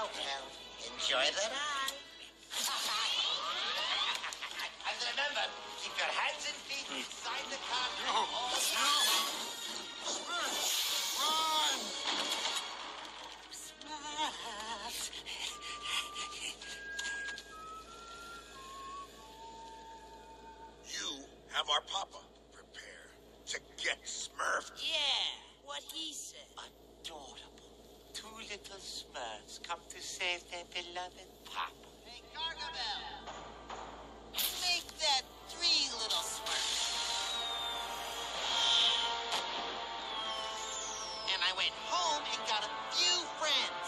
Well, enjoy the ride. And remember, keep your hands and feet inside the car. No! Run! Smurfs. You have our papa. Prepare to get smurfed. Yeah, what he said. Adorable. Two little Smurfs come to save their beloved papa. Hey, Gargamel. Make that 3 little Smurfs. And I went home and got a few friends.